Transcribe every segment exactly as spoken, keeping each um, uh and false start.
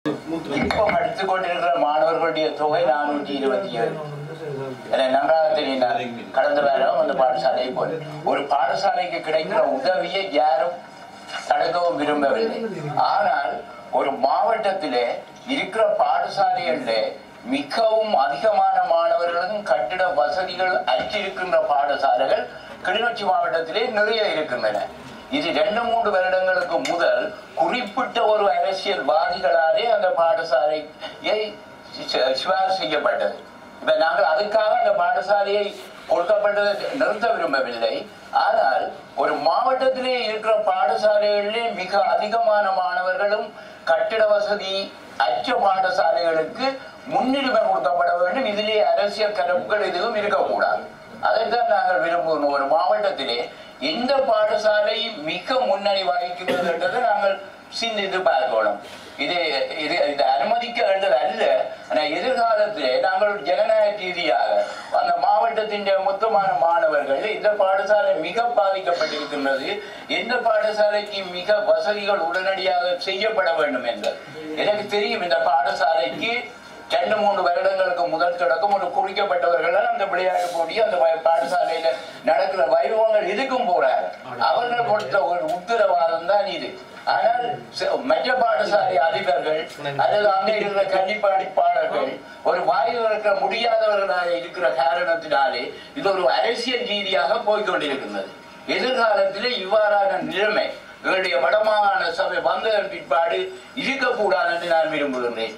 இப்போ படித்துக் கொண்டிருக்கிற மாணவர்களுடைய தொகை நானூற்றி இருபத்தி ஏழு. நன்றாக தெரியும். கடந்த வாரம் அந்த பாடசாலையை போல ஒரு பாடசாலைக்கு கிடைக்கிற உதவியை யாரும் தடுக்கவும் விரும்பவில்லை. ஆனால் ஒரு மாவட்டத்திலே இருக்கிற பாடசாலைகளில் மிகவும் அதிகமான மாணவர்களும் கட்டிட வசதிகள் அற்றிருக்கின்ற பாடசாலைகள் கிளிநொச்சி மாவட்டத்திலே நிறைய இருக்கின்றன. இது ரெண்டு மூன்று வருடங்களுக்கு முதல் குறிப்பிட்ட ஒரு அரசியல்வாதிகளாலே அந்த பாடசாலையை சிபாரிசு செய்யப்பட்டது. இப்ப நாங்கள் அதுக்காக அந்த பாடசாலையை கொடுக்கப்பட்டதை நிறுத்த விரும்பவில்லை. ஆனால் ஒரு மாவட்டத்திலே இருக்கிற பாடசாலைகளிலே மிக அதிகமான மாணவர்களும் கட்டிட வசதி அற்ற பாடசாலைகளுக்கு முன்னுரிமை கொடுக்கப்பட வேண்டும். இதிலே அரசியல் கருப்புகள் எதுவும் இருக்கக்கூடாது. அதைத்தான் நாங்கள் விரும்புகிறோம். ஒரு மாவட்டத்திலே எந்த பாடசாலை மிக முன்னணி வகிக்கிறது என்றதை நாங்கள் சிந்தித்து பார்க்கணும். இது இது இது அனுமதிக்க வேண்டது அல்ல. ஆனால் எதிர்காலத்திலே நாங்கள் ஜனநாயக ரீதியாக அந்த மாவட்டத்தின் மொத்தமான மாணவர்கள் இந்த பாடசாலை மிக பாதிக்கப்பட்டிருக்கின்றது, எந்த பாடசாலைக்கு மிக வசதிகள் உடனடியாக செய்யப்பட வேண்டும் என்றது எனக்கு தெரியும். இந்த பாடசாலைக்கு ரெண்டு மூன்று வருடங்களுக்கு முதல் தொடக்கம் ஒரு குறிக்கப்பட்டவர்கள் அந்த விளையாட்டு போட்டி அந்த பாடசாலையில நடக்கிற வைபவங்கள் இதுக்கும் போறாங்க. அவர்கள் கொடுத்த ஒரு உத்தரவாதம் தான் இது. ஆனால் மற்ற பாடசாலை அதிபர்கள் அல்லது அங்கே இருக்கிற கல்விப்பணிப்பாளர்கள் ஒரு வாய்வு இருக்க முடியாதவர்களாக இருக்கிற காரணத்தினாலே இது ஒரு அரசியல் ரீதியாக போய்கொண்டிருக்கின்றது. எதிர்காலத்திலே இவ்வாறான நிலைமை எங்களுடைய வடமாகாண சபை வந்ததன் பிற்பாடு இருக்கக்கூடாது என்று நான் விரும்புகின்றேன்.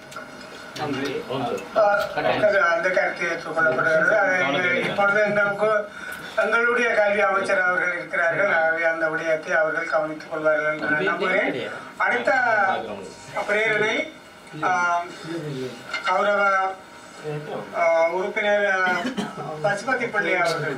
அந்த கருத்து ஏற்றுக்கொள்ளப்படுகிறது. இப்பொழுது எங்களுக்கு எங்களுடைய கல்வி அமைச்சர் அவர்கள் இருக்கிறார்கள். ஆகவே அந்த விடயத்தை அவர்கள் கவனித்துக் கொள்வார்கள் என்று நம்புகிறேன். அடுத்த பிரேரணை கௌரவ உறுப்பினர் பசுபதி பிள்ளை அவர்கள்.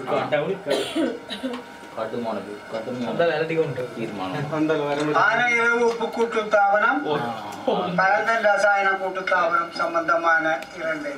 ஆனையிரவு உப்பு கூட்டு தாவனம், பழந்தன் ரசாயன கூட்டு தாவனம் சம்பந்தமான இரண்டு